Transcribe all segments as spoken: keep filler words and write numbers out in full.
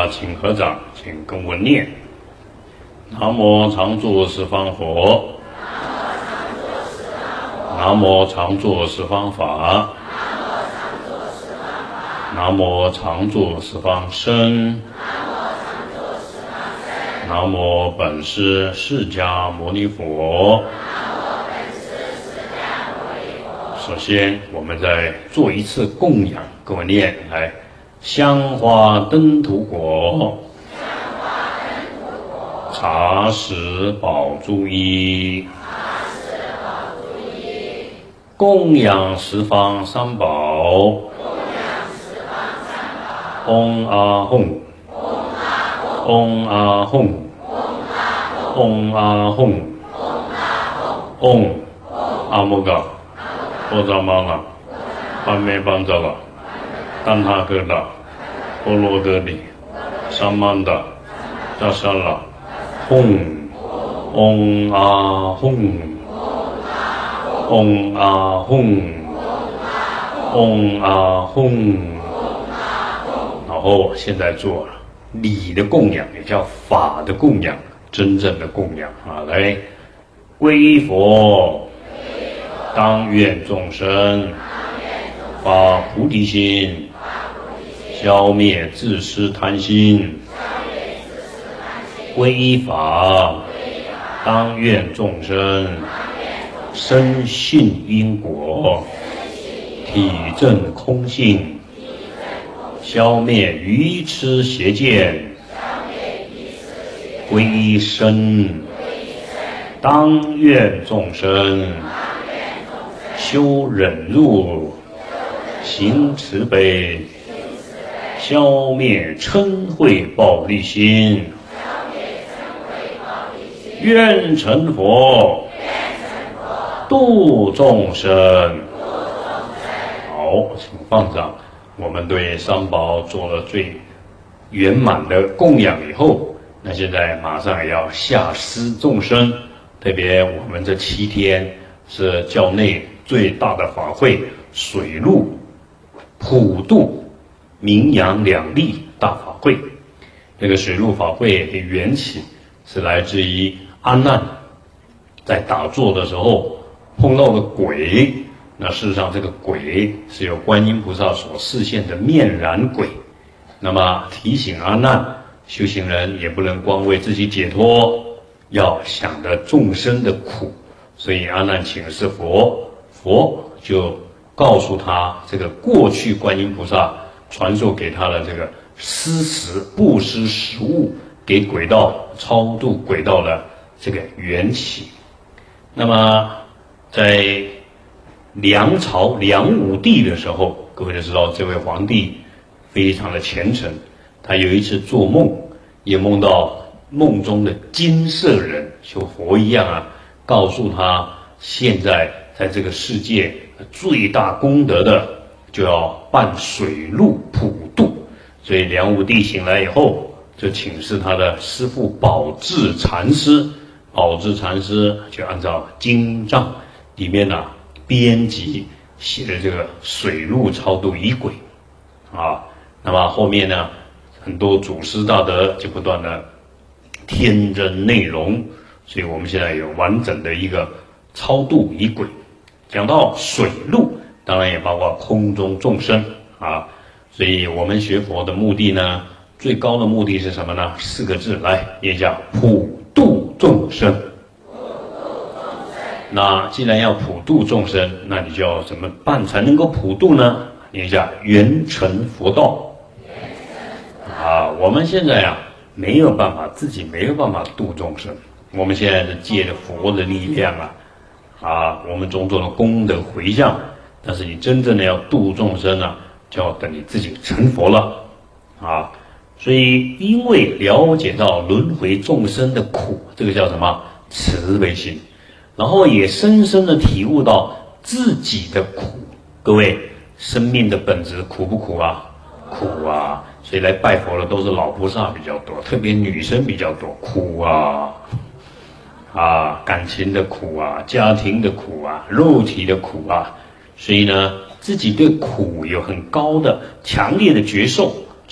家请合掌，请跟我念：南无常住十方佛，南无常住十方法，南无常住十方身，南无本师释迦牟尼佛。首先，我们再做一次供养，跟我念来：香花灯土果，茶食宝珠衣，供养十方三宝，嗡阿吽，嗡阿吽，嗡阿吽，嗡阿摩嘎。波扎玛拉、班梅班扎拉、丹哈格达、波罗格里、萨曼达、扎沙拉、吽、嗡阿吽、嗡阿吽、嗡阿吽。然后现在做礼的供养，也叫法的供养，真正的供养啊！来，皈依佛。当愿众生发菩提心，消灭自私贪心。皈依法，当愿众生深信因果，体证空性，消灭愚痴邪见。皈依身，当愿众生修忍辱，行慈悲，消灭嗔恚暴戾心。愿成佛，度众生。好，请放掌。我们对三宝做了最圆满的供养以后，那现在马上也要下施众生。特别我们这七天是教内最大的法会，水陆普渡名扬两利大法会。这个水陆法会的缘起是来自于阿难在打坐的时候碰到了鬼。那事实上这个鬼是由观音菩萨所示现的面燃鬼，那么提醒阿难，修行人也不能光为自己解脱，要想着众生的苦。所以阿难请示佛，佛就告诉他，这个过去观音菩萨传授给他的这个施食布施食物给鬼道超度鬼道的这个缘起。那么在梁朝梁武帝的时候，各位都知道这位皇帝非常的虔诚，他有一次做梦，也梦到梦中的金色人，就佛一样啊，告诉他现在在这个世界最大功德的就要办水陆普渡。所以梁武帝醒来以后，就请示他的师父宝志禅师，宝志禅师就按照经藏里面呢、啊、编辑写的这个水陆超度仪轨啊。那么后面呢，很多祖师大德就不断的添增内容，所以我们现在有完整的一个超度仪轨。讲到水陆，当然也包括空中众生啊。所以我们学佛的目的呢，最高的目的是什么呢？四个字，来念一下：普度众生。那既然要普度众生，那你就要怎么办才能够普度呢？念一下：圆成佛道。啊，我们现在啊没有办法，自己没有办法度众生。我们现在是借着佛的力量啊，啊，我们种种的功德回向，但是你真正的要度众生啊，就要等你自己成佛了啊。所以，因为了解到轮回众生的苦，这个叫什么？慈悲心。然后也深深的体悟到自己的苦。各位，生命的本质苦不苦啊？苦啊！所以来拜佛的都是老菩萨比较多，特别女生比较多，苦啊！啊，感情的苦啊，家庭的苦啊，肉体的苦啊。所以呢，自己对苦有很高的、强烈的觉受，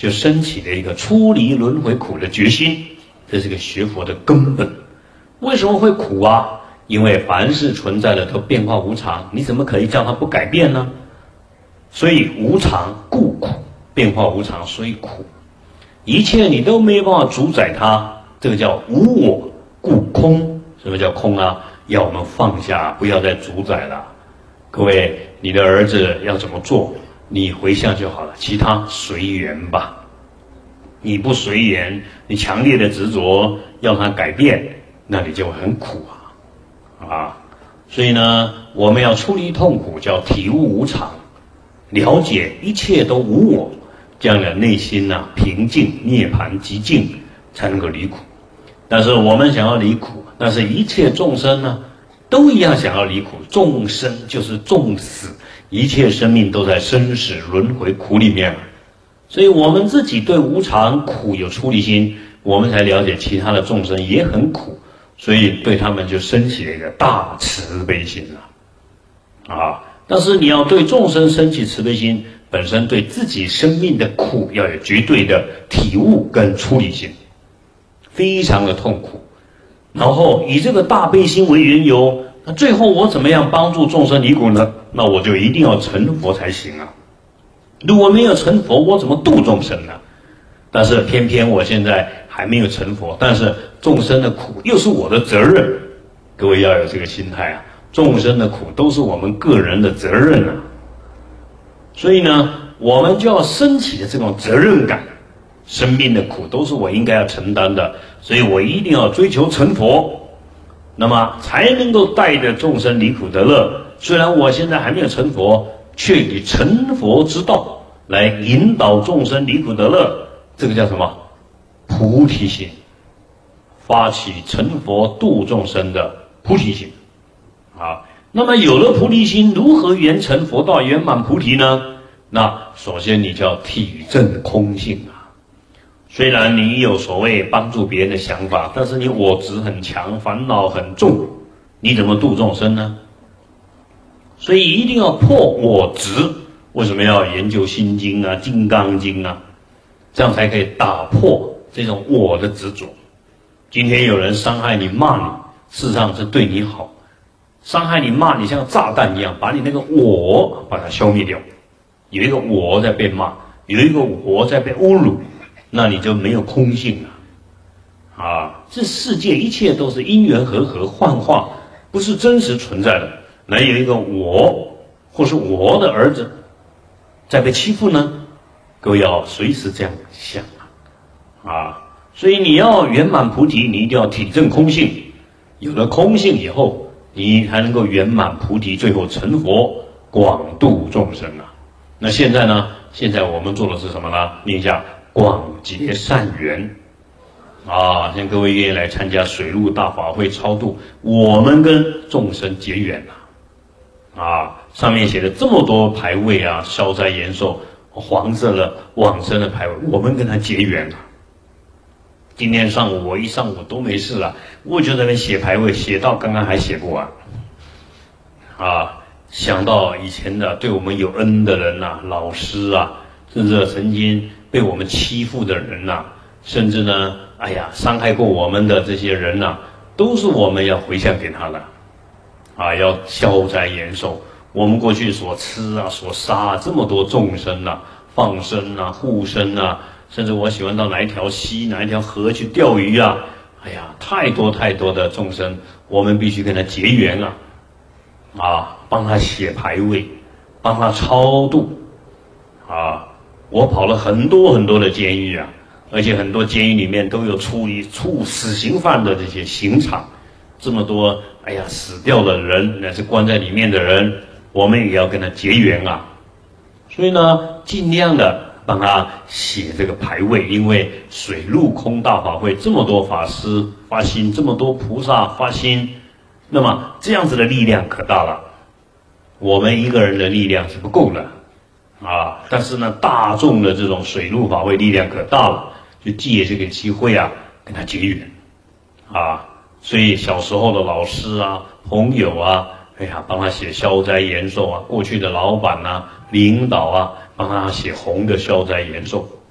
就升起了一个出离轮回苦的决心，这是个学佛的根本。为什么会苦啊？因为凡是存在的都变化无常，你怎么可以叫它不改变呢？所以无常故苦，变化无常所以苦，一切你都没有办法主宰它，这个叫无我故空。什么叫空啊？要我们放下，不要再主宰了。各位，你的儿子要怎么做，你回向就好了，其他随缘吧。你不随缘，你强烈的执着要他改变，那你就很苦啊啊！所以呢，我们要出离痛苦，叫体悟无常，了解一切都无我，这样的内心呢、啊、平静涅槃极静，才能够离苦。但是我们想要离苦，但是一切众生呢都一样想要离苦，众生就是众死，一切生命都在生死轮回苦里面。所以我们自己对无常苦有出离心，我们才了解其他的众生也很苦，所以对他们就升起了一个大慈悲心了啊！但是你要对众生升起慈悲心，本身对自己生命的苦要有绝对的体悟跟出离心，非常的痛苦。然后以这个大悲心为缘由，那最后我怎么样帮助众生离苦呢？那我就一定要成佛才行啊！如果没有成佛，我怎么度众生呢？但是偏偏我现在还没有成佛，但是众生的苦又是我的责任。各位要有这个心态啊，众生的苦都是我们个人的责任啊。所以呢，我们就要升起的这种责任感，生命的苦都是我应该要承担的，所以我一定要追求成佛，那么才能够带着众生离苦得乐。虽然我现在还没有成佛，却以成佛之道来引导众生离苦得乐，这个叫什么？菩提心，发起成佛度众生的菩提心啊。那么有了菩提心，如何圆成佛道圆满菩提呢？那首先你就要体证空性啊。虽然你有所谓帮助别人的想法，但是你我执很强，烦恼很重，你怎么度众生呢？所以一定要破我执。为什么要研究心经啊、金刚经啊？这样才可以打破这种我的执着。今天有人伤害你、骂你，事实上是对你好。伤害你、骂你像炸弹一样，把你那个我把它消灭掉。有一个我在被骂，有一个我在被侮辱，那你就没有空性了。啊，这世界一切都是因缘和合幻化，不是真实存在的。哪有一个我，或是我的儿子在被欺负呢？各位要随时这样想啊！啊，所以你要圆满菩提，你一定要体证空性。有了空性以后，你才能够圆满菩提，最后成佛，广度众生啊！那现在呢？现在我们做的是什么呢？念一下广结善缘啊！像各位愿意来参加水陆大法会超度，我们跟众生结缘了。啊，上面写的这么多牌位啊，消灾延寿、黄色的往生的牌位，我们跟他结缘了。今天上午我一上午都没事了，我就在那边写牌位，写到刚刚还写不完。啊，想到以前的对我们有恩的人呐、啊，老师啊，甚至曾经被我们欺负的人呐、啊，甚至呢，哎呀，伤害过我们的这些人呐、啊，都是我们要回向给他的。啊，要消灾延寿。我们过去所吃啊、所杀啊，这么多众生啊，放生啊、护生啊，甚至我喜欢到哪一条溪、哪一条河去钓鱼啊，哎呀，太多太多的众生，我们必须跟他结缘啊，啊，帮他写牌位，帮他超度，啊，我跑了很多很多的监狱啊，而且很多监狱里面都有处理处死刑犯的这些刑场。这么多，哎呀，死掉的人，乃至关在里面的人，我们也要跟他结缘啊。所以呢，尽量的帮他写这个牌位，因为水陆空大法会这么多法师发心，这么多菩萨发心，那么这样子的力量可大了。我们一个人的力量是不够的啊，但是呢，大众的这种水陆法会力量可大了，就借这个机会啊，跟他结缘啊。所以小时候的老师啊、朋友啊，哎呀，帮他写消灾延寿啊；过去的老板啊、领导啊，帮他写红的消灾延寿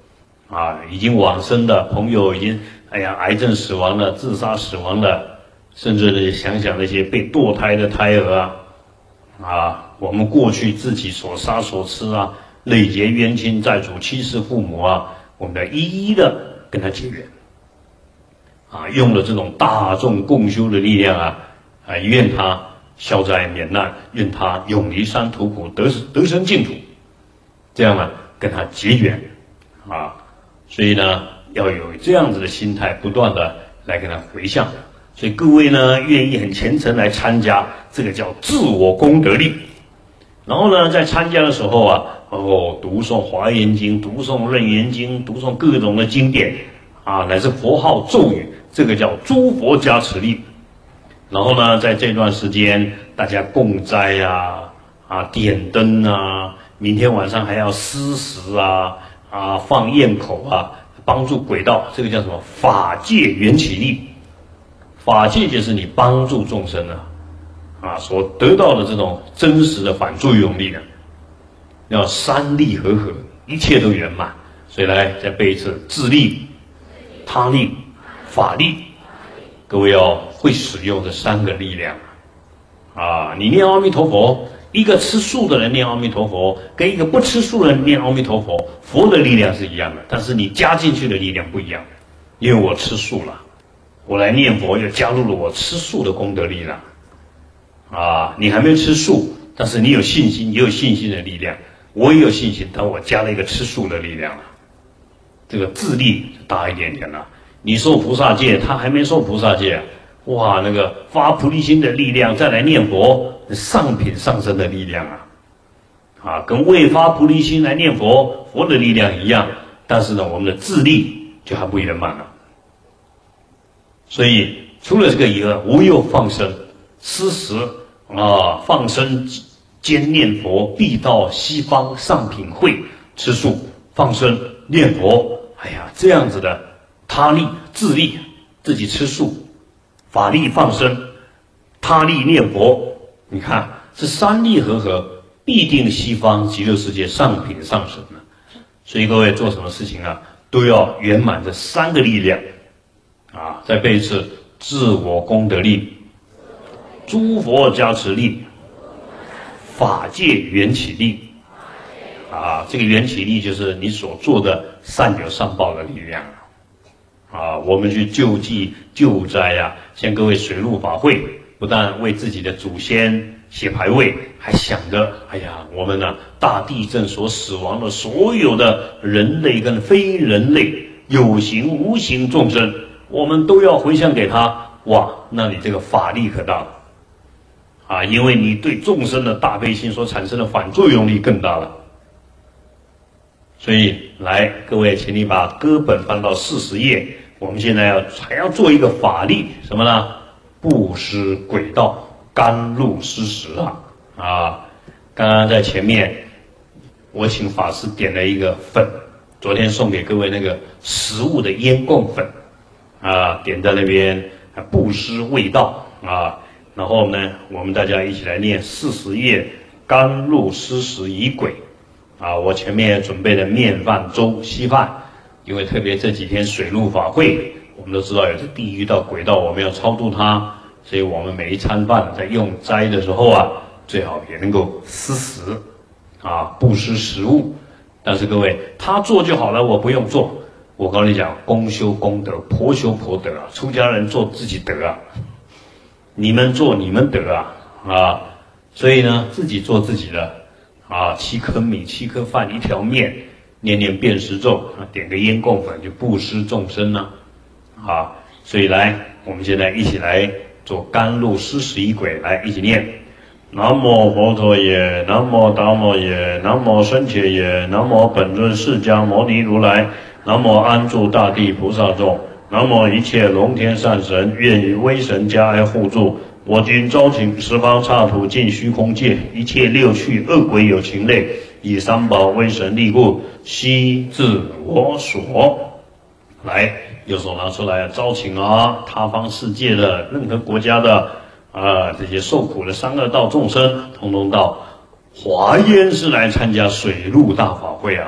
啊，已经往生的朋友，已经哎呀癌症死亡了、自杀死亡了，甚至呢想想那些被堕胎的胎儿啊，啊，我们过去自己所杀所吃啊，累劫冤亲债主、妻室父母啊，我们要一一的跟他结缘，啊，用了这种大众共修的力量啊，啊，愿他消灾免难，愿他永离三途苦，得得生净土，这样呢跟他结缘，啊。所以呢，要有这样子的心态，不断的来跟他回向。所以各位呢，愿意很虔诚来参加，这个叫自我功德力。然后呢，在参加的时候啊，哦，读诵华严经，读诵楞严经，读诵各种的经典啊，乃至佛号咒语，这个叫诸佛加持力。然后呢，在这段时间，大家供斋啊，啊，点灯啊，明天晚上还要施食啊。啊，放焰口啊，帮助鬼道，这个叫什么？法界缘起力。法界就是你帮助众生啊，啊所得到的这种真实的反作用力啊，要三力合合，一切都圆满。所以来再背一次：自力、他力、法力。各位要会使用这三个力量啊！你念阿弥陀佛。一个吃素的人念阿弥陀佛，跟一个不吃素的人念阿弥陀佛，佛的力量是一样的，但是你加进去的力量不一样。因为我吃素了，我来念佛又加入了我吃素的功德力量。啊，你还没吃素，但是你有信心，也有信心的力量。我也有信心，但我加了一个吃素的力量了。这个自力大一点点了。你受菩萨戒，他还没受菩萨戒啊。哇，那个发菩提心的力量，再来念佛，上品上升的力量啊，啊，跟未发菩提心来念佛，佛的力量一样，但是呢，我们的自力就还不圆满了。所以除了这个以外，无有放生、施食啊，放生兼念佛，必到西方上品会吃素、放生、念佛。哎呀，这样子的他力、自力，自己吃素。法力放生，他力念佛，你看这三力合合，必定西方极乐世界上品上升了。所以各位做什么事情啊，都要圆满这三个力量啊！再背一次：自我功德力、诸佛加持力、法界缘起力。啊，这个缘起力就是你所做的善有善报的力量。啊，我们去救济救灾啊，像各位水陆法会，不但为自己的祖先写牌位，还想着，哎呀，我们呢大地震所死亡的所有的人类跟非人类，有形无形众生，我们都要回向给他。哇，那你这个法力可大了啊！因为你对众生的大悲心所产生的反作用力更大了。所以来，各位，请你把歌本翻到四十页。我们现在要还要做一个法力，什么呢？布施鬼道，甘露施食啊！啊，刚刚在前面，我请法师点了一个粉，昨天送给各位那个食物的烟供粉啊，点在那边布施味道啊。然后呢，我们大家一起来念四十页，甘露施食以鬼啊。我前面准备了面饭、粥、稀饭。因为特别这几天水陆法会，我们都知道有这地狱道、鬼道，我们要超度它，所以我们每一餐饭在用斋的时候啊，最好也能够施食啊，布施食物。但是各位，他做就好了，我不用做。我告诉你讲，公修公德，婆修婆德啊，出家人做自己德啊，你们做你们德啊啊，所以呢，自己做自己的啊，七颗米、七颗饭、一条面。念念遍施咒啊，点个烟供粉就布施众生呢，啊，啊，所以来，我们现在一起来做甘露施食以鬼，来一起念：南无佛陀耶，南无达摩耶，南无僧伽耶，南无本尊释迦牟尼如来，南无安住大地菩萨众，南无一切龙天善神，愿以威神加爱护助。我今招请十方刹土尽虚空界，一切六趣恶鬼有情类，以三宝威神力故，悉自我所。来，右手拿出来，招请啊，他方世界的任何国家的啊这些受苦的三恶道众生，通通到华严寺来参加水陆大法会啊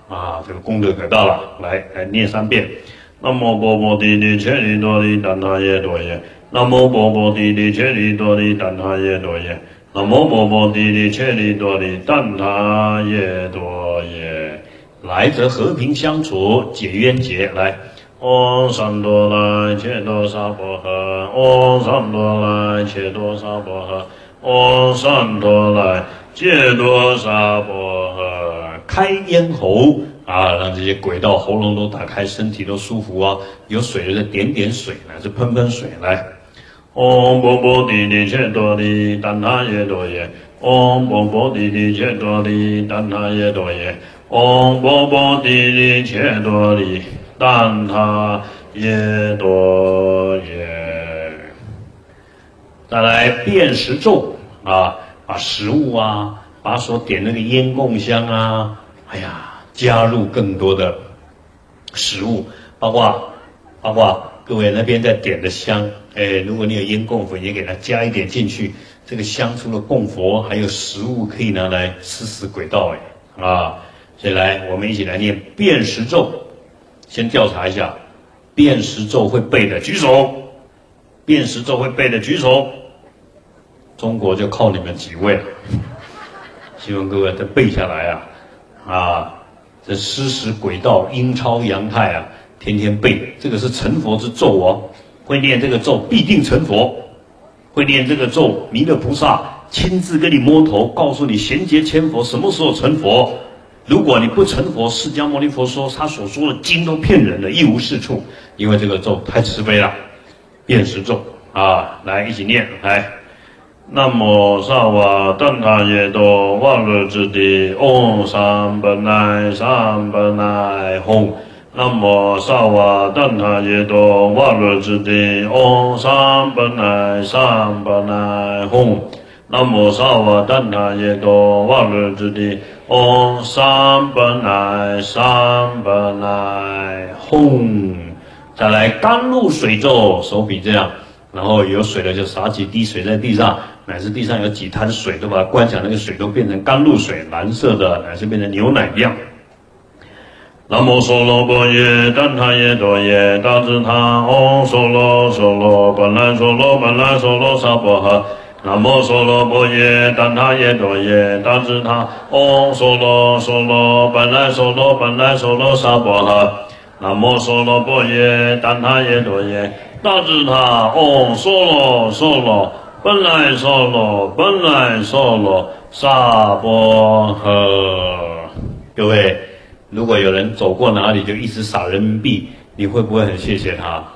啊，这个功德可大了。来，来念三遍。南无波波地利切利多利怛他耶多耶。南无波波地利切利多利怛他耶多耶。南无波波地利切利多利怛他耶多耶。来则和平相处，解冤结。来。唵三多来切多萨婆诃，唵三多来切多萨婆诃，唵三多来切多萨婆诃。开咽喉啊，让这些轨道喉咙都打开，身体都舒服啊。有水的就点点水，乃至喷喷水来。唵波波地利切多利怛他耶多耶，唵波波地利切多利怛他耶多耶，唵波波地利切多利怛他耶多耶。再来辨识咒啊，把食物啊，把所点那个烟供香啊，哎呀，加入更多的食物，包括包括各位那边在点的香，哎，如果你有烟供粉，也给它加一点进去。这个香除了供佛，还有食物可以拿来吃食轨道，哎啊，所以来我们一起来念辨识咒。先调查一下，辨识咒会背的举手，辨识咒会背的举手。中国就靠你们几位了，希望各位都背下来啊！啊，这施食轨道阴超阳泰啊，天天背，这个是成佛之咒哦。会念这个咒必定成佛，会念这个咒，弥勒菩萨亲自跟你摸头，告诉你贤劫千佛什么时候成佛。如果你不成佛，释迦牟尼佛说他所说的经都骗人的，一无是处。因为这个咒太慈悲了，辨识咒啊，来一起念来。南无萨瓦怛他耶多瓦罗智帝，唵三本来三本来吽。南无萨瓦怛他耶多瓦罗智帝，唵三本来三本来吽。南无萨瓦怛他耶多瓦罗智帝，唵三本来三本来吽。再来甘露水咒，手比这样，然后有水了就洒几滴水在地上，乃至地上有几滩水，都把它观想，那个水都变成甘露水，蓝色的，乃至变成牛奶一样。南无娑罗波耶怛他耶多耶大智他，唵娑罗娑罗本来娑罗本来娑罗萨婆诃。南无娑罗波耶怛他耶多耶大智他，唵娑罗娑罗本来娑罗本来娑罗萨婆诃。南无娑罗波耶怛他耶多耶大智他，唵娑罗娑罗本来娑罗本来娑罗萨婆诃。各位，如果有人走过哪里就一直撒人民币，你会不会很谢谢他？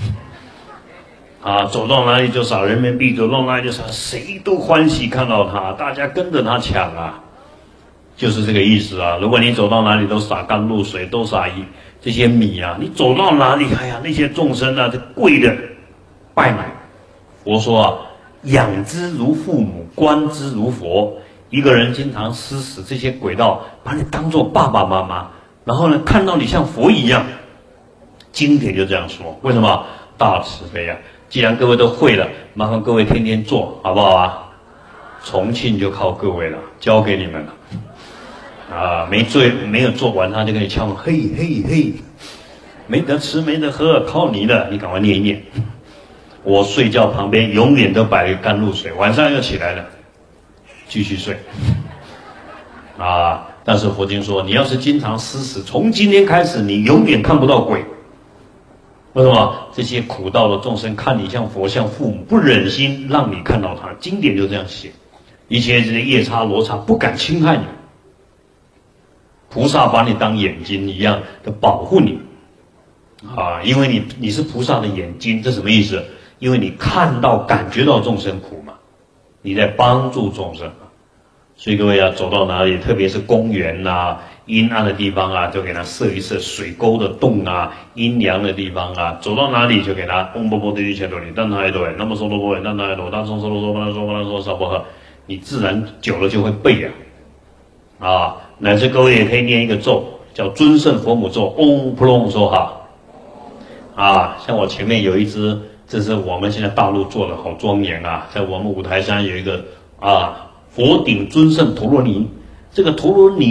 啊，走到哪里就撒人民币，走到哪里就撒，谁都欢喜看到他，大家跟着他抢啊，就是这个意思啊。如果你走到哪里都撒甘露水，都撒一这些米啊，你走到哪里，哎呀，那些众生啊，这跪的拜买。佛说啊，养之如父母，观之如佛。一个人经常施使这些轨道，把你当作爸爸妈妈，然后呢，看到你像佛一样。经典就这样说，为什么？大慈悲啊！既然各位都会了，麻烦各位天天做，好不好啊？重庆就靠各位了，交给你们了。啊，没做没有做完，他就跟你敲门，嘿嘿嘿，没得吃没得喝，靠你了，你赶快念一念。我睡觉旁边永远都摆了甘露水，晚上又起来了，继续睡。啊，但是佛经说，你要是经常施食，从今天开始，你永远看不到鬼。为什么？这些苦道的众生看你像佛像父母，不忍心让你看到他。经典就这样写，一切这些夜叉罗刹不敢侵害你，菩萨把你当眼睛一样的保护你啊，因为你你是菩萨的眼睛，这什么意思？因为你看到感觉到众生苦嘛，你在帮助众生嘛。所以各位要走到哪里，特别是公园啊、阴暗的地方啊，就给他设一设水沟的洞啊，阴凉的地方啊，走到哪里就给他嗡波波地地切多里怛他耶多耶，那么娑罗波耶怛他耶多，大颂娑罗娑波那娑波那娑萨婆诃，你自然久了就会背啊。啊，乃至各位也可以念一个咒，叫尊胜佛母咒，嗡扑隆说哈。啊，像我前面有一支，这是我们现在大陆做的好庄严啊，在我们五台山有一个啊佛顶尊胜陀罗尼，这个陀罗尼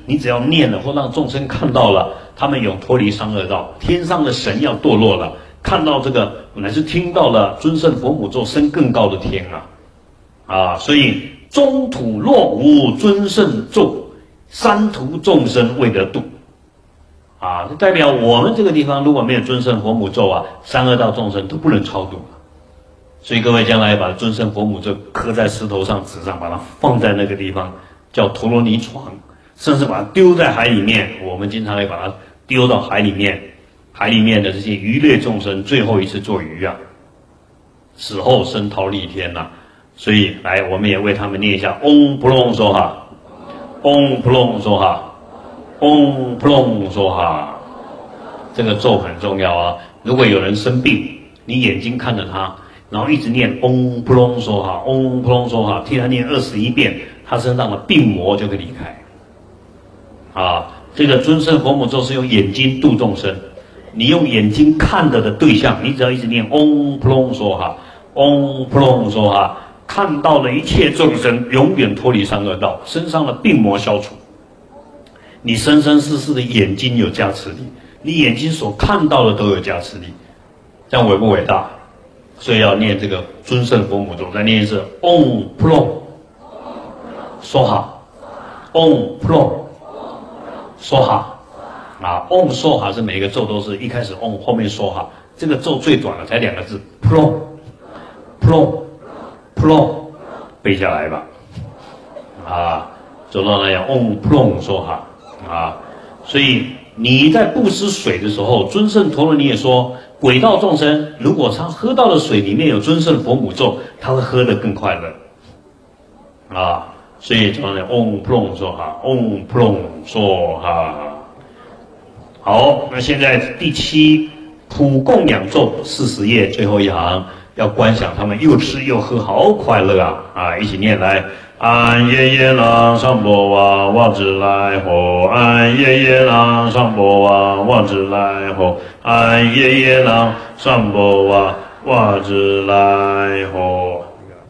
你只要念了或让众生看到了，他们永脱离三恶道，天上的神要堕落了，看到这个本来是听到了尊胜佛母咒升更高的天啊，啊，所以中土若无尊胜咒，三途众生未得度。啊，这代表我们这个地方如果没有尊胜佛母咒啊，三恶道众生都不能超度。所以各位将来把尊胜佛母咒刻在石头上、纸上，把它放在那个地方，叫陀罗尼床，甚至把它丢在海里面。我们经常会把它丢到海里面，海里面的这些鱼类众生最后一次做鱼啊，死后升忉利天呐、啊。所以来，我们也为他们念一下嗡普隆梭哈，嗡普隆梭哈。嗡普隆梭哈，这个咒很重要啊！如果有人生病，你眼睛看着他，然后一直念嗡普隆梭哈，嗡普隆梭哈，替他念二十一遍，他身上的病魔就可以离开。啊，这个尊胜佛母咒是用眼睛度众生，你用眼睛看着的对象，你只要一直念嗡普隆梭哈，嗡普隆梭哈，看到了一切众生永远脱离三恶道，身上的病魔消除。你生生世世的眼睛有加持力，你眼睛所看到的都有加持力，这样伟不伟大？所以要念这个尊胜佛母咒，再念一次嗡普隆梭哈，嗡普隆梭哈啊，嗡梭哈是每个咒都是一开始嗡，后面梭哈，这个咒最短了，才两个字，普隆普隆普隆，背下来吧，啊，做到那样嗡普隆梭哈。啊，所以你在布施水的时候，尊胜陀罗尼也说，鬼道众生如果他喝到的水里面有尊胜佛母咒，他会喝得更快乐。啊，所以就那嗡普隆梭哈，嗡普隆梭哈。好，那现在第七普供养咒四十页最后一行，要观想他们又吃又喝，好快乐啊！啊，一起念来。安耶耶拉上波哇哇支来吼，安耶耶拉上波哇哇支来吼，安耶耶拉上波哇哇支来吼。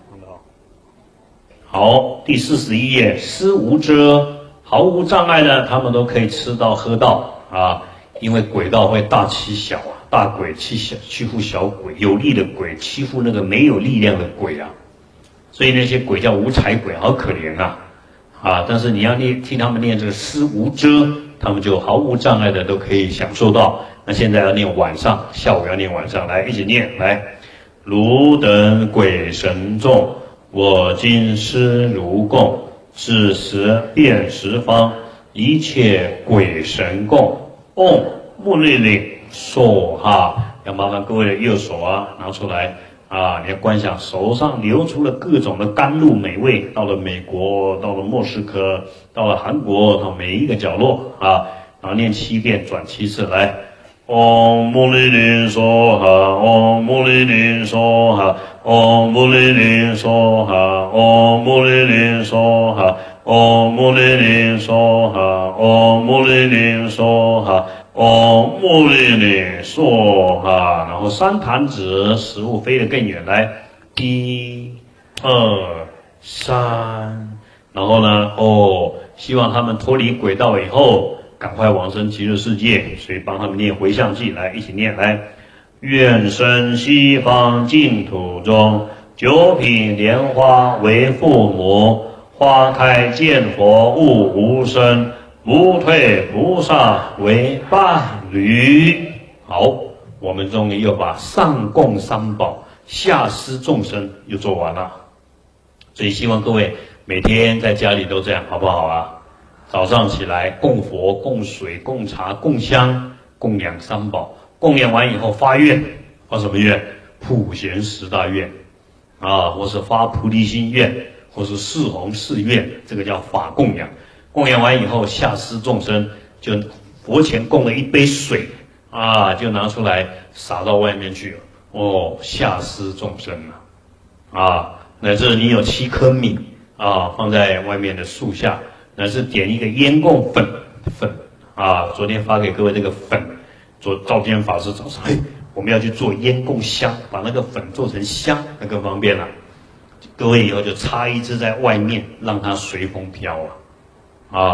好，第四十一页，施无遮，毫无障碍的，他们都可以吃到喝到啊，因为鬼道会大欺小啊，大鬼欺小欺负小鬼，有力的鬼欺负那个没有力量的鬼啊。所以那些鬼叫无财鬼，好可怜啊！啊，但是你要念听他们念这个施无遮，他们就毫无障碍的都可以享受到。那现在要念晚上，下午要念晚上，来一起念来。汝等鬼神众，我今施如供，是时遍十方，一切鬼神供。嗡木律令说哈，要麻烦各位的右手啊拿出来。啊，你要观想手上流出了各种的甘露美味，到了美国，到了莫斯科，到了韩国，到每一个角落啊，然后念七遍，转七次来。嗡木律令说哈，嗡木律令说哈，嗡木律令说哈，嗡木律令说哈，嗡木律令说哈，嗡木律令说哈。嗡木律令说哈，然后三弹指，食物飞得更远，来，一、二、三，然后呢，哦，希望他们脱离轨道以后，赶快往生极乐世界，所以帮他们念回向偈，来，一起念来，愿生西方净土中，九品莲花为父母，花开见佛悟无生。不退菩萨为伴侣。好，我们终于又把上供三宝、下施众生又做完了。所以希望各位每天在家里都这样，好不好啊？早上起来供佛、供水、供茶、供香，供养三宝。供养完以后发愿，发什么愿？普贤十大愿啊，或是发菩提心愿，或是四弘誓愿，这个叫法供养。供养完以后，下施众生，就佛前供了一杯水啊，就拿出来洒到外面去了。哦，下施众生啊，啊，乃至你有七颗米啊，放在外面的树下，乃至点一个烟供粉粉啊。昨天发给各位这个粉，昨照天法师早上，嘿，我们要去做烟供香，把那个粉做成香，那更方便了。各位以后就插一支在外面，让它随风飘啊。啊，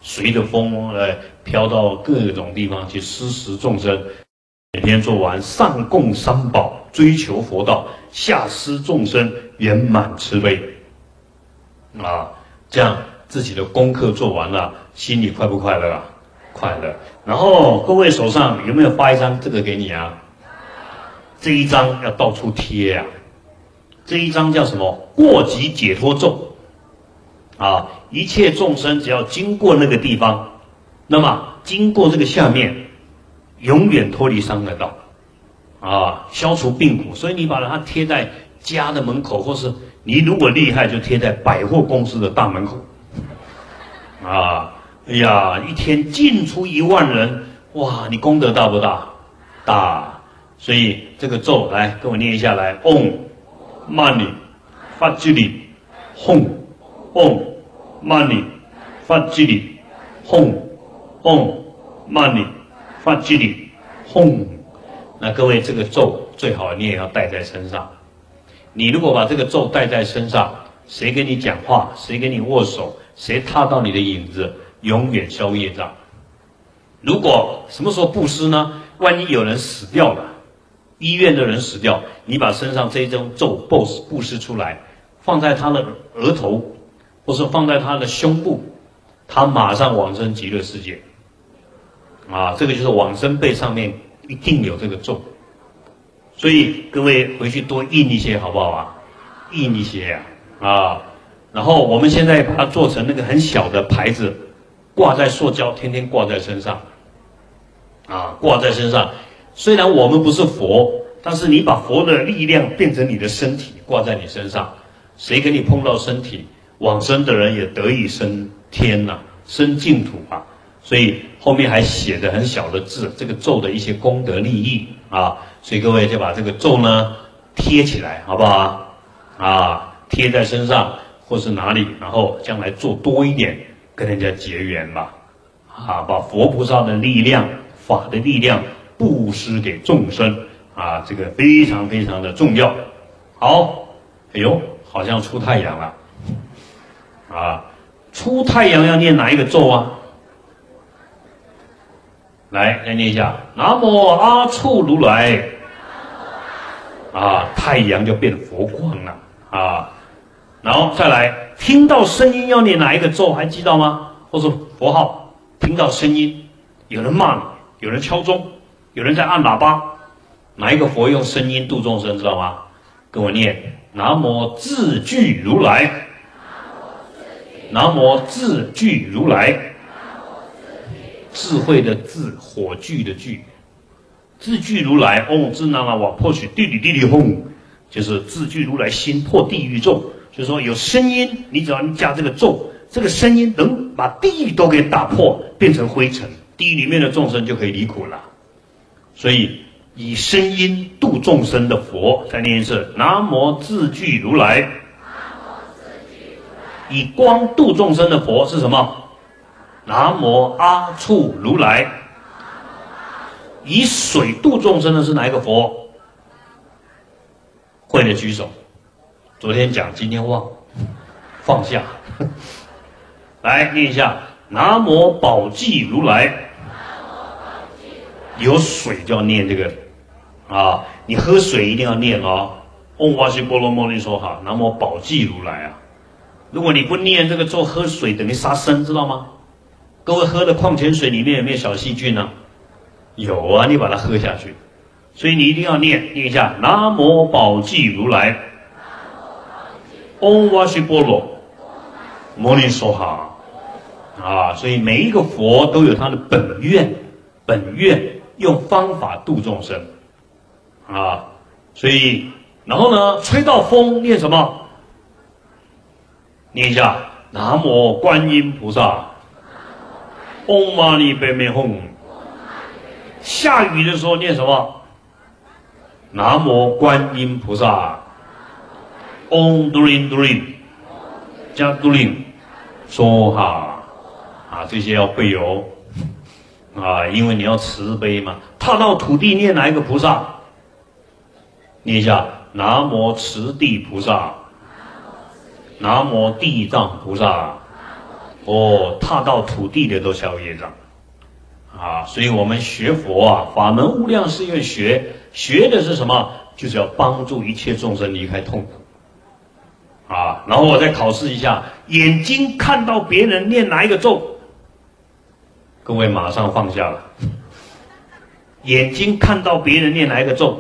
随着风呃飘到各种地方去施食众生。每天做完，上供三宝，追求佛道，下施众生，圆满慈悲。啊，这样自己的功课做完了，心里快不快乐啊？快乐。然后各位手上有没有发一张这个给你啊？这一张要到处贴啊。这一张叫什么？过极解脱咒。啊，一切众生只要经过那个地方，那么经过这个下面，永远脱离伤害道，啊，消除病苦。所以你把它贴在家的门口，或是你如果厉害，就贴在百货公司的大门口。啊，哎呀，一天进出一万人，哇，你功德大不大？大。所以这个咒来跟我念一下来 ：Om Mani Padme Hum Om Mani Padme Hum Om Mani Padme Hum。那各位，这个咒最好你也要带在身上。你如果把这个咒带在身上，谁跟你讲话，谁跟你握手，谁踏到你的影子，永远消业障。如果什么时候布施呢？万一有人死掉了，医院的人死掉，你把身上这一张咒布施布施出来，放在他的额头，或是放在他的胸部，他马上往生极乐世界。啊，这个就是往生被上面一定有这个咒。所以各位回去多印一些好不好啊？印一些呀、啊，啊，然后我们现在把它做成那个很小的牌子，挂在塑胶，天天挂在身上，啊，挂在身上。虽然我们不是佛，但是你把佛的力量变成你的身体，挂在你身上，谁给你碰到身体，往生的人也得以升天呐、啊，升净土啊。所以后面还写的很小的字，这个咒的一些功德利益啊，所以各位就把这个咒呢贴起来，好不好啊？啊，贴在身上或是哪里，然后将来做多一点，跟人家结缘吧，啊，把佛菩萨的力量、法的力量布施给众生啊，这个非常非常的重要。好，哎呦，好像出太阳了，啊，出太阳要念哪一个咒啊？来，来念一下，南无阿处如来。啊，太阳就变佛光了啊。然后再来，听到声音要念哪一个咒？还记道吗？或是佛号？听到声音，有人骂你，有人敲钟，有人在按喇叭，哪一个佛用声音度众生？知道吗？跟我念：南无智具如来。南无智具如来。智慧的智，火炬的炬，智具如来，嗡智那那瓦破许地理地理轰，就是智具如来心破地狱咒。就是说有声音，你只要你加这个咒，这个声音能把地狱都给打破，变成灰尘，地狱里面的众生就可以离苦了。所以以声音度众生的佛，再念一次：南无智具如来。以光度众生的佛是什么？南无阿处如来。以水度众生的是哪一个佛？会的举手。昨天讲，今天忘，放下。来念一下：南无宝济如来。有水就要念这个啊，你喝水一定要念哦。嗡哇西波罗摩利说哈，南无宝济如来啊。如果你不念这个咒，喝水等于杀生，知道吗？各位喝的矿泉水里面有没有小细菌呢、啊？有啊，你把它喝下去。所以你一定要念念一下：南无宝济如来。嗡哇西波罗摩尼说哈啊，所以每一个佛都有他的本愿，本愿用方法度众生啊。所以然后呢，吹到风念什么？念一下：南无观音菩萨。嗡嘛呢呗咪吽。下雨的时候念什么？南无观音菩萨。嗡嘟林嘟林，加嘟林，说哈啊，这些要背哦啊，因为你要慈悲嘛。踏到土地念哪一个菩萨？念一下：南无慈地菩萨。南无地藏菩萨。 哦，踏到土地的都消业障。啊，所以我们学佛啊，法门无量誓愿学，学的是什么？就是要帮助一切众生离开痛苦。啊，然后我再考试一下，眼睛看到别人念哪一个咒，各位马上放下了。眼睛看到别人念哪一个咒，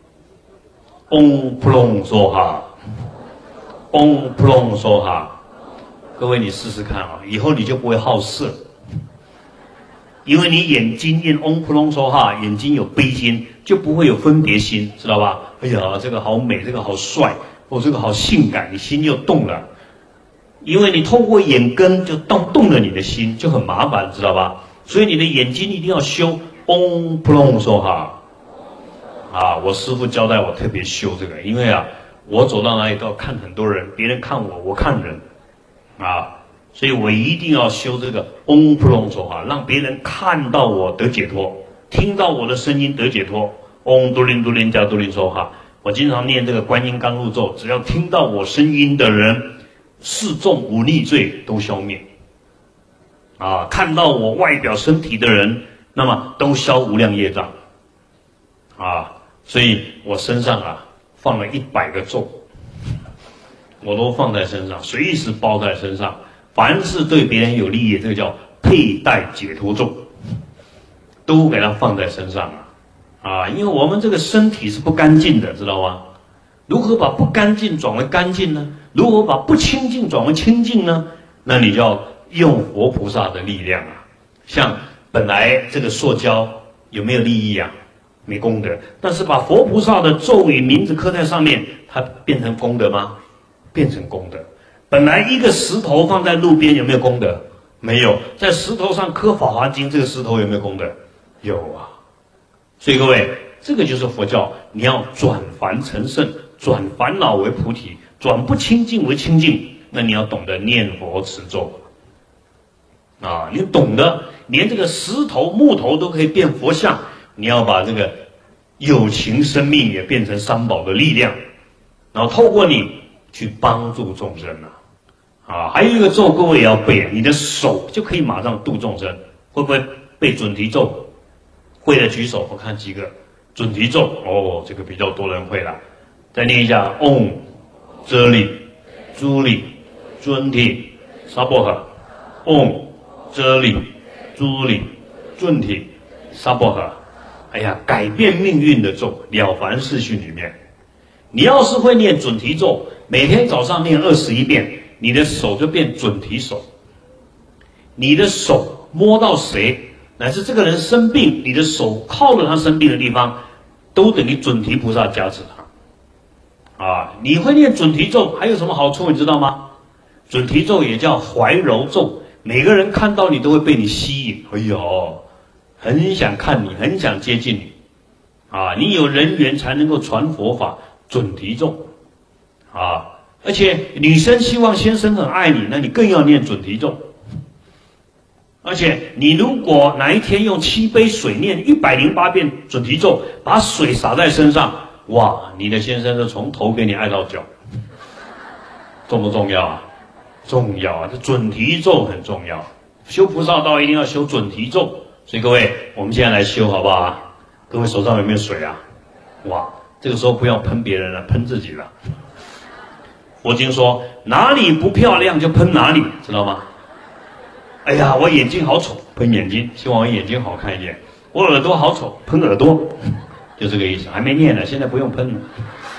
嗡扑隆梭哈，嗡扑隆梭哈。各位你试试看啊，以后你就不会好色。因为你眼睛念嗡扑隆梭哈，眼睛有悲心，就不会有分别心，知道吧？哎呀，这个好美，这个好帅，哦，这个好性感，你心就动了。因为你透过眼根就动动了你的心，就很麻烦，知道吧？所以你的眼睛一定要修嗡扑隆梭哈。啊，我师父交代我特别修这个，因为啊，我走到哪里都要看很多人，别人看我，我看人，啊。所以我一定要修这个嗡扑隆梭哈，让别人看到我得解脱，听到我的声音得解脱。嗡嘟林嘟林加嘟林梭哈，我经常念这个观音甘露咒，只要听到我声音的人，四众五逆罪都消灭。啊，看到我外表身体的人，那么都消无量业障。啊，所以我身上啊放了一百个咒，我都放在身上，随时包在身上。凡是对别人有利益，这个叫佩戴解脱咒，都给它放在身上啊！啊，因为我们这个身体是不干净的，知道吗？如何把不干净转为干净呢？如何把不清净转为清净呢？那你就要用佛菩萨的力量啊！像本来这个塑胶有没有利益啊？没功德，但是把佛菩萨的咒语名字刻在上面，它变成功德吗？变成功德。本来一个石头放在路边有没有功德？没有。在石头上刻《法华经》，这个石头有没有功德？有啊。所以各位，这个就是佛教，你要转凡成圣，转烦恼为菩提，转不清净为清净。那你要懂得念佛持咒啊！你懂得，连这个石头、木头都可以变佛像，你要把这个有情生命也变成三宝的力量，然后透过你去帮助众生啊！啊，还有一个咒，各位也要背，你的手就可以马上度众生。会不会背准提咒？会的举手，我看几个。准提咒，哦，这个比较多人会了。再念一下：嗡、遮利、朱利、尊提、沙波哈。嗡、遮利、朱利、尊提、沙波哈。哎呀，改变命运的咒，了凡四训里面，你要是会念准提咒，每天早上念二十一遍。你的手就变准提手，你的手摸到谁，乃至这个人生病，你的手靠着他生病的地方，都等于准提菩萨加持他。啊，你会念准提咒还有什么好处你知道吗？准提咒也叫怀柔咒，每个人看到你都会被你吸引，哎呦，很想看你，很想接近你。啊，你有人缘才能够传佛法，准提咒。啊。而且女生希望先生很爱你，那你更要念准提咒。而且你如果哪一天用七杯水念一百零八遍准提咒，把水洒在身上，哇，你的先生就从头给你爱到脚。重不重要啊？重要啊！这准提咒很重要，修菩萨道一定要修准提咒。所以各位，我们现在来修好不好啊？各位手上有没有水啊？哇，这个时候不要喷别人了，喷自己了。佛经说哪里不漂亮就喷哪里，知道吗？哎呀，我眼睛好丑，喷眼睛，希望我眼睛好看一点。我耳朵好丑，喷耳朵，就这个意思。还没念呢，现在不用喷了。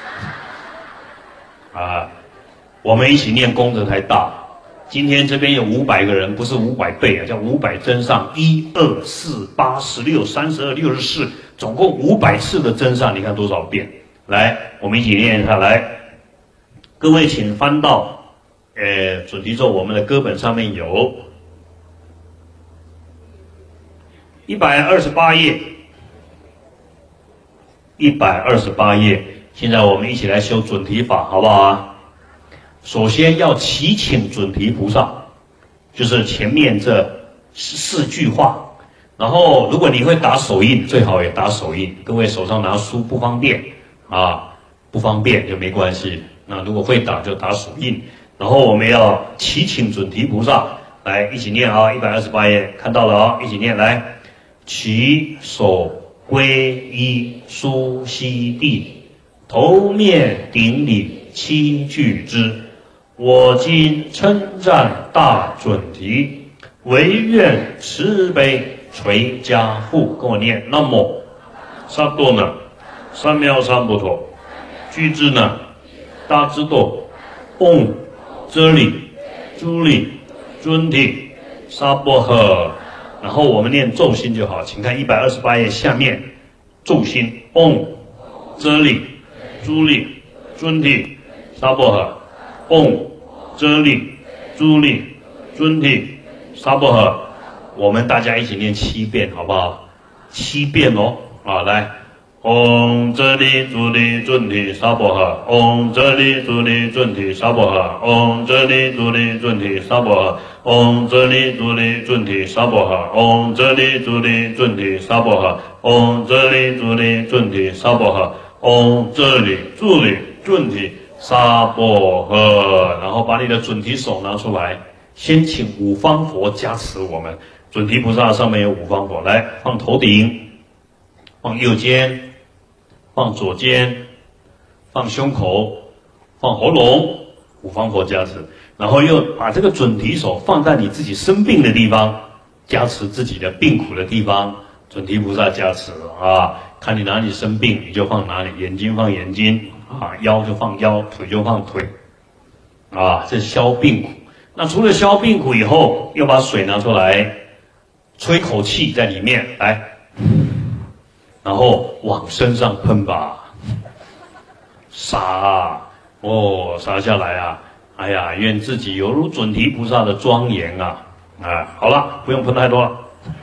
啊，我们一起念功德才大。今天这边有五百个人，不是五百倍啊，叫五百增上，一二四八十六三十二六十四，总共五百次的增上，你看多少遍？来，我们一起念下来。各位请翻到呃准提咒，我们的歌本上面有一百二十八页，一百二十八页。现在我们一起来修准提法，好不好啊？首先要祈请准提菩萨，就是前面这四句话。然后如果你会打手印，最好也打手印。各位手上拿书不方便啊，不方便就没关系。那如果会打就打手印，然后我们要祈请准提菩萨来一起念啊，一百二十八页看到了啊，一起念来，起手归依苏悉地，头面顶礼七具之。我今称赞大准提，唯愿慈悲垂加护。跟我念，那么萨多呢，三藐三菩提，具之呢，大智度，嗡，遮利，诸利，尊提，沙波诃。然后我们念咒心就好，请看一百二十八页下面，咒心，嗡，遮利，诸利，尊提，沙波诃，嗡，遮利，诸利，尊提，沙波诃。我们大家一起念七遍，好不好？七遍哦，啊，来。唵遮利诸利尊提萨婆诃，唵遮利诸利尊提萨婆诃，唵遮利诸利尊提萨婆诃，唵遮利诸利尊提萨婆诃，唵遮利诸利尊提萨婆诃，唵遮利诸利尊提萨婆诃，唵遮利诸利尊提萨婆诃。然后把你的准提手拿出来，先请五方佛加持我们。准提菩萨上面有五方佛，来放头顶，放右肩。放左肩，放胸口，放喉咙，五方佛加持，然后又把这个准提手放在你自己生病的地方，加持自己的病苦的地方，准提菩萨加持啊，看你哪里生病你就放哪里，眼睛放眼睛啊，腰就放腰，腿就放腿，啊，这是消病苦。那除了消病苦以后，又把水拿出来，吹口气在里面来。然后往身上喷吧，洒哦，洒下来啊！哎呀，愿自己犹如准提菩萨的庄严啊！啊，好了，不用喷太多了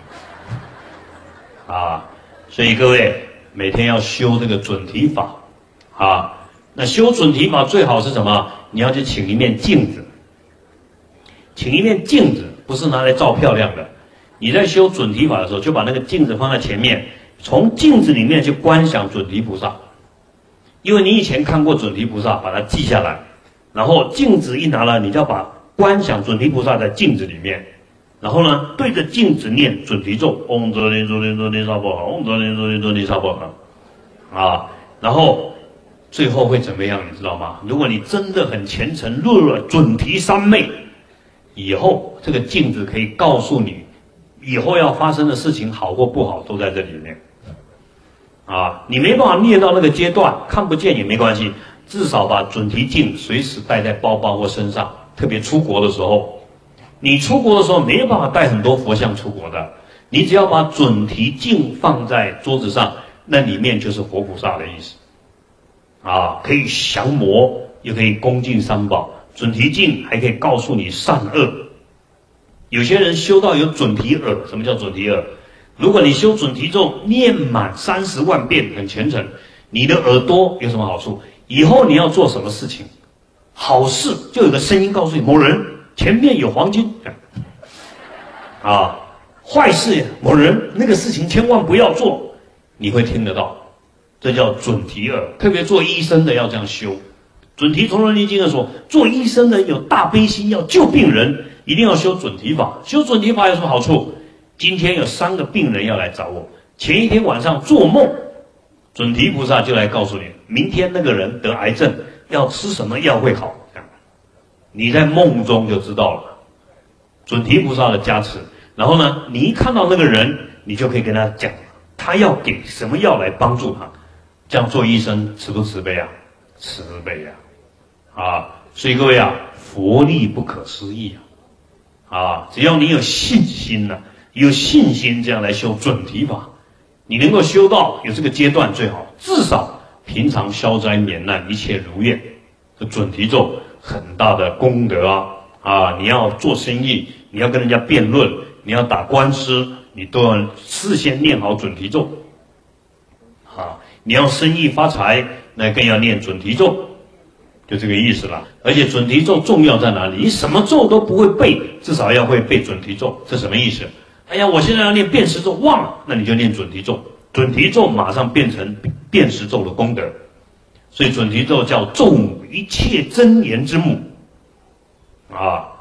啊。所以各位每天要修这个准提法啊。那修准提法最好是什么？你要去请一面镜子，请一面镜子不是拿来照漂亮的。你在修准提法的时候，就把那个镜子放在前面。从镜子里面去观想准提菩萨，因为你以前看过准提菩萨，把它记下来，然后镜子一拿来，你就要把观想准提菩萨在镜子里面，然后呢对着镜子念准提咒，嗡遮利遮利遮利萨婆诃，嗡遮利遮利遮利萨婆诃，啊，然后最后会怎么样？你知道吗？如果你真的很虔诚，入了准提三昧以后，这个镜子可以告诉你，以后要发生的事情好或不好都在这里面。啊，你没办法念到那个阶段，看不见也没关系，至少把准提镜随时带在包包或身上。特别出国的时候，你出国的时候没有办法带很多佛像出国的，你只要把准提镜放在桌子上，那里面就是活菩萨的意思。啊，可以降魔，又可以恭敬三宝。准提镜还可以告诉你善恶。有些人修到有准提耳，什么叫准提耳？如果你修准提咒念满三十万遍，很虔诚，你的耳朵有什么好处？以后你要做什么事情，好事就有个声音告诉你，某人前面有黄金，啊，坏事某人那个事情千万不要做，你会听得到，这叫准提耳。特别做医生的要这样修。准提从容念经的说，做医生的有大悲心，要救病人，一定要修准提法。修准提法有什么好处？今天有三个病人要来找我，前一天晚上做梦，准提菩萨就来告诉你，明天那个人得癌症，要吃什么药会好。你在梦中就知道了，准提菩萨的加持。然后呢，你一看到那个人，你就可以跟他讲，他要给什么药来帮助他。这样做医生慈不慈悲啊？慈悲啊！啊，所以各位啊，佛力不可思议啊！啊，只要你有信心呢、啊。有信心这样来修准提法，你能够修到有这个阶段最好，至少平常消灾免难，一切如愿。这准提咒很大的功德啊！啊，你要做生意，你要跟人家辩论，你要打官司，你都要事先念好准提咒。啊，你要生意发财，那更要念准提咒，就这个意思了。而且准提咒重要在哪里？你什么咒都不会背，至少要会背准提咒，这什么意思？哎呀，我现在要念辨识咒，忘了，那你就念准提咒。准提咒马上变成辨识咒的功德，所以准提咒叫咒母，一切真言之母。啊，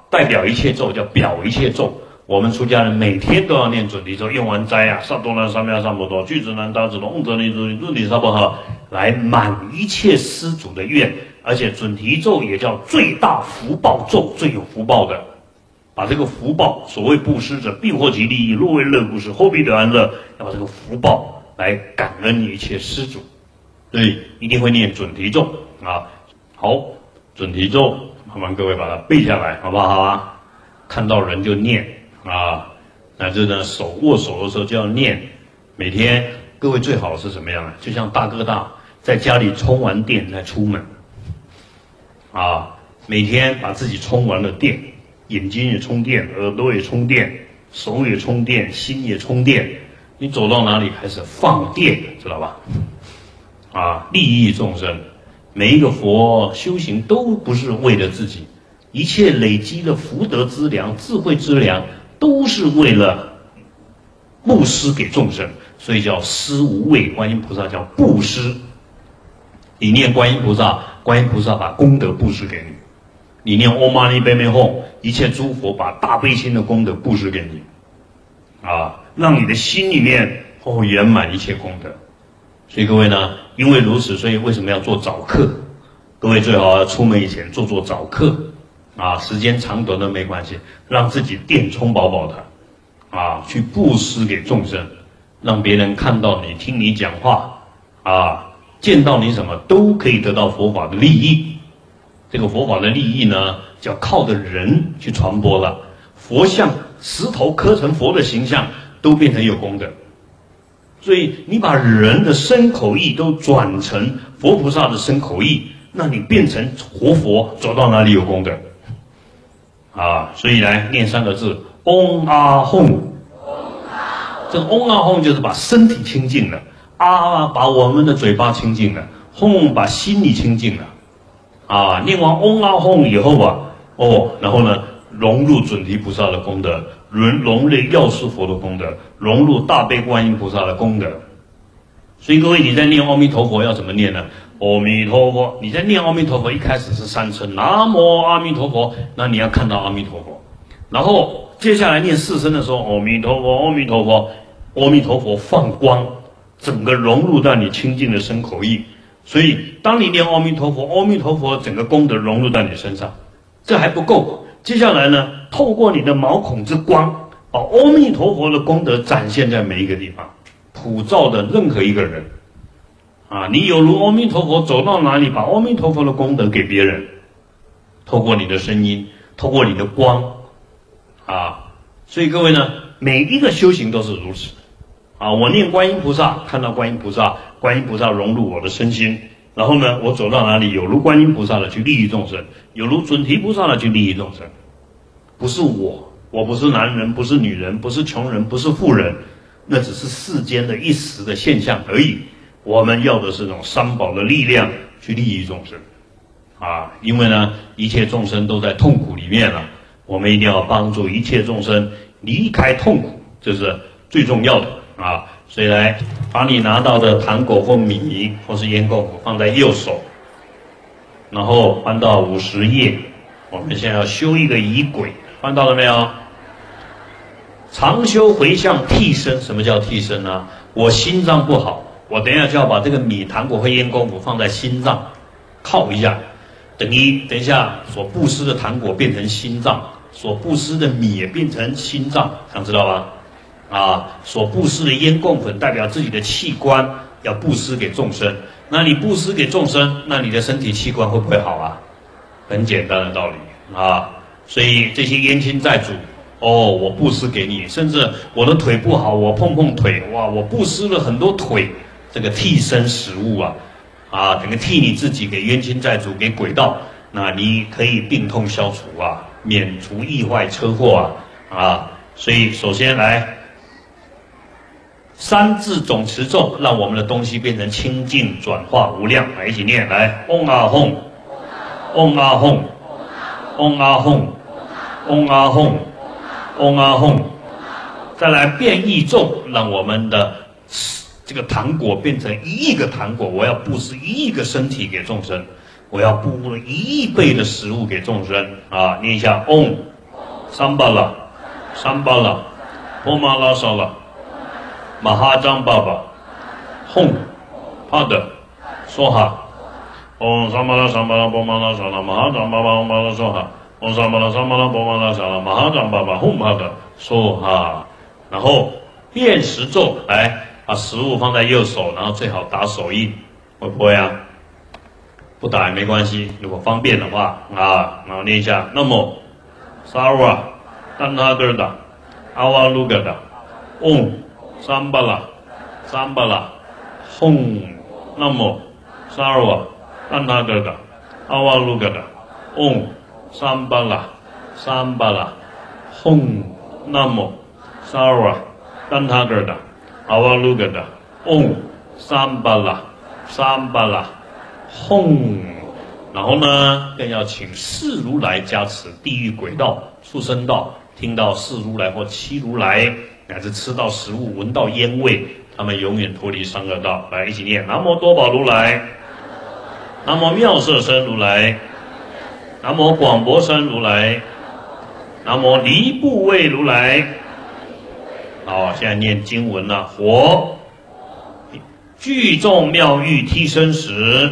代表一切咒，叫表一切咒。我们出家人每天都要念准提咒，用完斋啊，萨多南三藐三菩提，具足难达子龙，嗡则尼主入体萨婆诃，来满一切施主的愿。而且准提咒也叫最大福报咒，最有福报的。把这个福报，所谓布施者必获其利益，若为乐故事，后必得安乐。要把这个福报来感恩一切施主，所以一定会念准提咒啊。好，准提咒，麻烦各位把它背下来，好不好啊？看到人就念。啊，乃至呢，手握手的时候就要念。每天各位最好是什么样的？就像大哥大在家里充完电再出门，啊，每天把自己充完了电，眼睛也充电，耳朵也充电，手也充电，心也充电。你走到哪里开始放电，知道吧？啊，利益众生，每一个佛修行都不是为了自己，一切累积的福德资粮、智慧资粮。都是为了布施给众生，所以叫施无畏。观音菩萨叫布施。你念观音菩萨，观音菩萨把功德布施给你；你念唵嘛呢叭咪吽，一切诸佛把大悲心的功德布施给你，啊，让你的心里面哦圆满一切功德。所以各位呢，因为如此，所以为什么要做早课？各位最好要出门以前做做早课。啊，时间长短都没关系，让自己电充饱饱的，啊，去布施给众生，让别人看到你、听你讲话，啊，见到你什么都可以得到佛法的利益。这个佛法的利益呢，叫靠着人去传播了。佛像石头刻成佛的形象，都变成有功德。所以你把人的身口意都转成佛菩萨的身口意，那你变成活佛，走到哪里有功德？啊，所以来念三个字，嗡阿吽。这个嗡阿吽就是把身体清净了，啊，把我们的嘴巴清净了，吽把心里清净了。啊，念完嗡阿吽以后啊，哦，然后呢，融入准提菩萨的功德，融融入药师佛的功德，融入大悲观音菩萨的功德。所以各位，你在念阿弥陀佛要怎么念呢？阿弥陀佛，你在念阿弥陀佛一开始是三声南无阿弥陀佛，那你要看到阿弥陀佛，然后接下来念四声的时候，阿弥陀佛，阿弥陀佛，阿弥陀佛放光，整个融入到你清净的身口意。所以当你念阿弥陀佛，阿弥陀佛整个功德融入到你身上，这还不够。接下来呢，透过你的毛孔之光，把阿弥陀佛的功德展现在每一个地方，普照的任何一个人。啊，你有如阿弥陀佛，走到哪里把阿弥陀佛的功德给别人，透过你的声音，透过你的光，啊，所以各位呢，每一个修行都是如此。啊，我念观音菩萨，看到观音菩萨，观音菩萨融入我的身心，然后呢，我走到哪里，有如观音菩萨的去利益众生，有如准提菩萨的去利益众生。不是我，我不是男人，不是女人，不是穷人，不是富人，那只是世间的一时的现象而已。我们要的是那种三宝的力量去利益众生，啊，因为呢，一切众生都在痛苦里面了，我们一定要帮助一切众生离开痛苦，这是最重要的啊。所以来，把你拿到的糖果或米或是烟供果放在右手，然后翻到五十页，我们现在要修一个仪轨，翻到了没有？常修回向替身，什么叫替身呢？我心脏不好。我等一下就要把这个米、糖果和烟供果放在心脏，靠一下，等于等一下所布施的糖果变成心脏，所布施的米也变成心脏，想知道吧？啊，所布施的烟供粉代表自己的器官，要布施给众生。那你布施给众生，那你的身体器官会不会好啊？很简单的道理啊。所以这些冤亲债主，哦，我布施给你，甚至我的腿不好，我碰碰腿，哇，我布施了很多腿。这个替身食物啊，啊，整个替你自己给冤亲债主给鬼道，那你可以病痛消除啊，免除意外车祸啊，啊，所以首先来三字总持咒，让我们的东西变成清净转化无量，来一起念，来，嗡阿吽，嗡阿吽，嗡阿吽，嗡阿吽，嗡阿吽，再来变异咒，让我们的这个糖果变成一亿个糖果，我要布施一亿个身体给众生，我要布了一亿倍的食物给众生啊！念一下嗡， 桑巴拉，桑巴拉，波玛拉沙拉，马哈张巴巴，吽，帕德，梭哈。唵萨巴拉萨巴拉波玛拉萨拉马哈张巴巴吽巴拉梭哈。唵萨巴拉萨巴拉波玛拉萨拉马哈张巴巴吽帕德梭哈。然后练十咒，来把食物放在右手，然后最好打手印，会不会啊？不打也没关系，如果方便的话啊，然后念一下那么萨瓦丹哈格达阿瓦鲁格达唵桑巴拉桑巴拉吽那么萨瓦丹哈格达阿瓦鲁格达唵桑巴拉桑巴拉吽那么萨瓦丹哈格达阿瓦鲁格达唵桑巴拉桑巴拉吽，然后呢，更要请四如来加持，地狱鬼道、畜生道，听到四如来或七如来，乃至吃到食物、闻到烟味，他们永远脱离三恶道。来，一起念：南无多宝如来，南无妙色身如来，南无广博身如来，南无离怖畏如来。好，现在念经文了、啊，佛聚众妙欲替身时。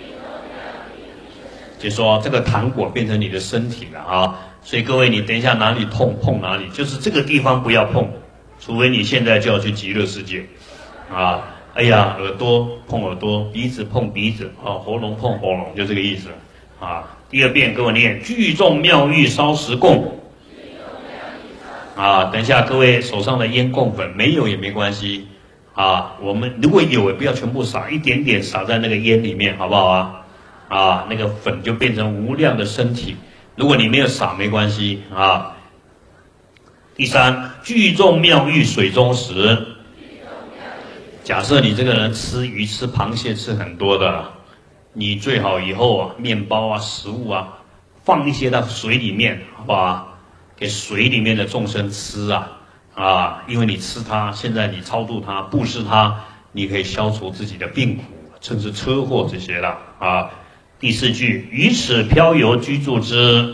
就说这个糖果变成你的身体了啊，所以各位，你等一下哪里痛碰哪里，就是这个地方不要碰，除非你现在就要去极乐世界，啊，哎呀，耳朵碰耳朵，鼻子碰鼻子，啊，喉咙碰喉咙，就这个意思，啊。第二遍跟我念：聚众妙欲烧十供，啊，等一下各位手上的烟供粉没有也没关系，啊，我们如果有也不要全部撒，一点点撒在那个烟里面，好不好啊？啊，那个粉就变成无量的身体。如果你没有撒，没关系啊。第三，聚众妙欲水中食。假设你这个人吃鱼、吃螃蟹吃很多的，你最好以后啊，面包啊、食物啊，放一些到水里面，好不好啊？给水里面的众生吃啊啊！因为你吃它，现在你超度它、布施它，你可以消除自己的病苦，甚至车祸这些的啊。第四句，于此漂游居住之，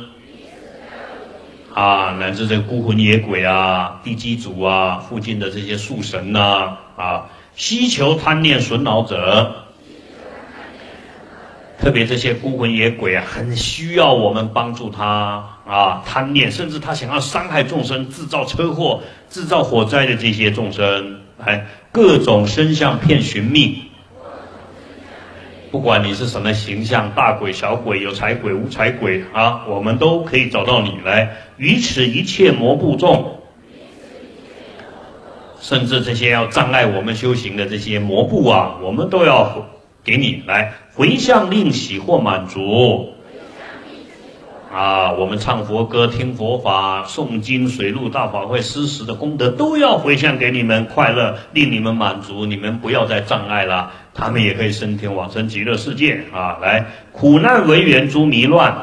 啊，乃至这个孤魂野鬼啊、地基主啊、附近的这些树神呐，啊，希求贪念损恼者，特别这些孤魂野鬼啊，很需要我们帮助他啊，贪念，甚至他想要伤害众生、制造车祸、制造火灾的这些众生，来各种身相骗寻觅。不管你是什么形象，大鬼、小鬼、有财鬼、无财鬼啊，我们都可以找到你来。于此一切魔部众，甚至这些要障碍我们修行的这些魔部啊，我们都要给你来回向令喜或满足。啊，我们唱佛歌、听佛法、诵经、水陆大法会、施食的功德，都要回向给你们快乐，令你们满足，你们不要再障碍了。他们也可以升天往生极乐世界啊！来，苦难为缘诸迷乱，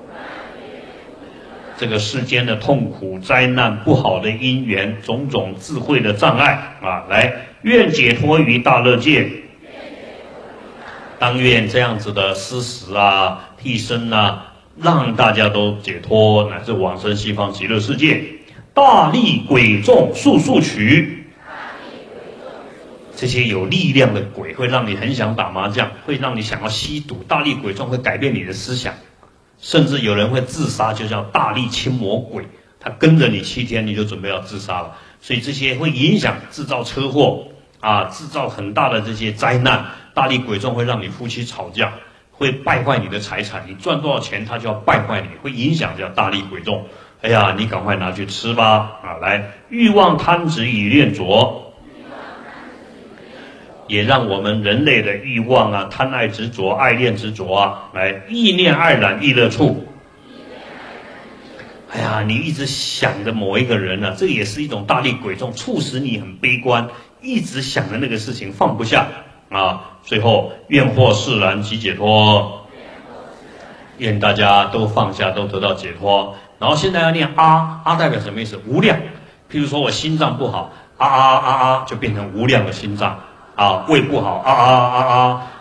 这个世间的痛苦、灾难、不好的因缘、种种智慧的障碍啊！来，愿解脱于大乐界。当愿这样子的施食啊、替身啊，让大家都解脱，乃至往生西方极乐世界。大力鬼众速速取。这些有力量的鬼会让你很想打麻将，会让你想要吸毒。大力鬼众会改变你的思想，甚至有人会自杀，就叫大力亲魔鬼，他跟着你七天，你就准备要自杀了。所以这些会影响、制造车祸啊，制造很大的这些灾难。大力鬼众会让你夫妻吵架，会败坏你的财产，你赚多少钱，他就要败坏你，会影响叫大力鬼众。哎呀，你赶快拿去吃吧！啊，来，欲望贪执以恋着。也让我们人类的欲望啊、贪爱执着、爱恋执着啊，来意念爱染意乐处。哎呀，你一直想着某一个人啊，这也是一种大力鬼众，促使你很悲观，一直想着那个事情放不下啊。最后愿获释然及解脱，愿大家都放下，都得到解脱。然后现在要念阿，阿代表什么意思？无量。譬如说我心脏不好，啊啊啊啊，就变成无量的心脏。啊，胃不好，啊啊啊啊，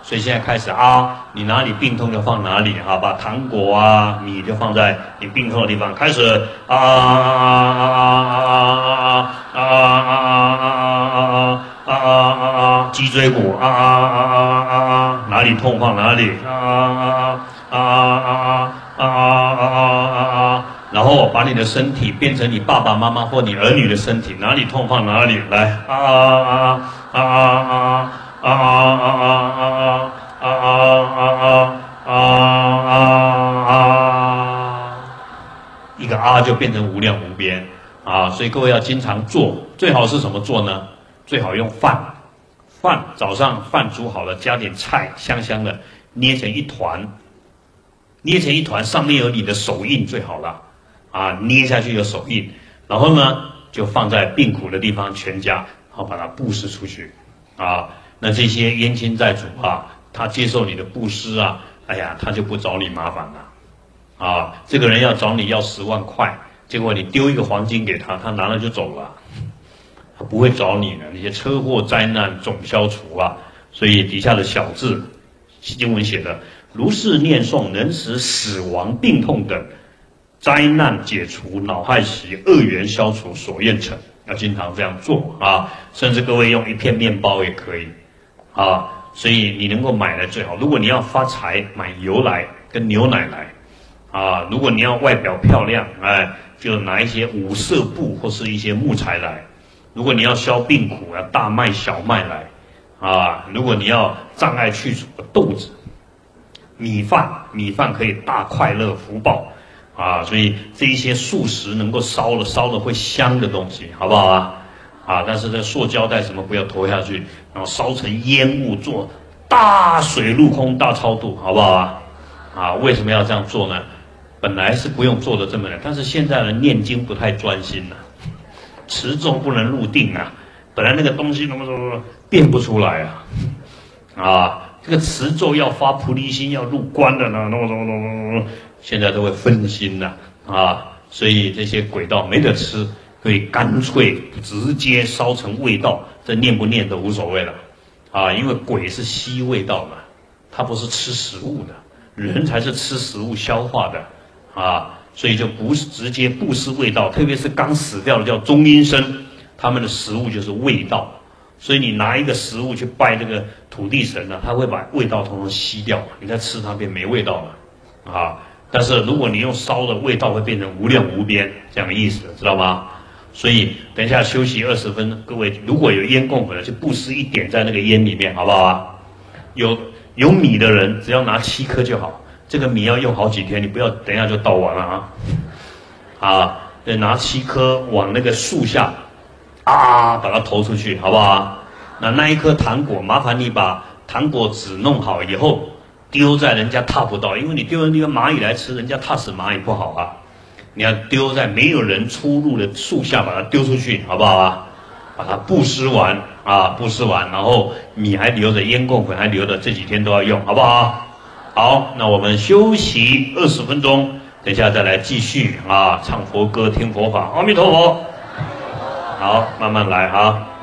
所以现在开始啊，你哪里病痛就放哪里啊，把糖果啊、米就放在你病痛的地方，开始啊啊啊啊啊啊啊啊，脊椎骨啊啊啊啊啊，哪里痛放哪里啊啊啊啊啊啊啊，然后把你的身体变成你爸爸妈妈或你儿女的身体，哪里痛放哪里，来啊啊啊啊啊。啊啊啊啊啊啊啊啊啊！一个啊就变成无量无边啊！所以各位要经常做，最好是什么做呢？最好用饭，饭早上饭煮好了，加点菜，香香的，捏成一团，捏成一团，上面有你的手印最好了啊！捏下去有手印，然后呢就放在病苦的地方，全家好把它布施出去啊！那这些冤亲债主啊，他接受你的布施啊，哎呀，他就不找你麻烦了，啊，这个人要找你要十万块，结果你丢一个黄金给他，他拿了就走了，他不会找你的。那些车祸灾难总消除啊，所以底下的小字，经文写的，如是念诵，能使死亡、病痛等灾难解除，恼害习、恶缘消除，所愿成。要经常这样做啊，甚至各位用一片面包也可以。啊，所以你能够买来最好。如果你要发财，买油来跟牛奶来，啊，如果你要外表漂亮，哎，就拿一些五色布或是一些木材来。如果你要消病苦，要大麦、小麦来，啊，如果你要障碍去除，豆子、米饭，米饭可以大快乐福报，啊，所以这一些素食能够烧了，烧了会香的东西，好不好啊？啊，但是这塑胶袋什么不要投下去，然后烧成烟雾，做大水陆空大超度，好不好啊？啊，为什么要这样做呢？本来是不用做的这么难，但是现在人念经不太专心了、啊，持咒不能入定啊，本来那个东西怎么怎么变不出来啊，啊，这个持咒要发菩提心，要入关的呢，那么那么那么，现在都会分心了 啊, 啊，所以这些鬼道没得吃。可以干脆直接烧成味道，这念不念都无所谓了，啊，因为鬼是吸味道的，他不是吃食物的，人才是吃食物消化的，啊，所以就不是直接布施味道，特别是刚死掉的叫中阴身，他们的食物就是味道，所以你拿一个食物去拜这个土地神呢、啊，他会把味道统统吸掉，你再吃它便没味道了，啊，但是如果你用烧的，味道会变成无量无边，这样的意思，知道吗？所以等一下休息二十分，各位如果有烟供粉的，就布施一点在那个烟里面，好不好啊？有有米的人，只要拿七颗就好。这个米要用好几天，你不要等一下就倒完了啊！啊，对，拿七颗往那个树下，啊，把它投出去，好不好啊？那那一颗糖果，麻烦你把糖果纸弄好以后，丢在人家踏不到，因为你丢在那个蚂蚁来吃，人家踏死蚂蚁不好啊。你要丢在没有人出入的树下，把它丢出去，好不好啊？把它布施完啊，布施完，然后米还留着，烟供粉还留着，这几天都要用，好不好？好，那我们休息二十分钟，等一下再来继续啊，唱佛歌，听佛法，阿弥陀佛。好，慢慢来啊。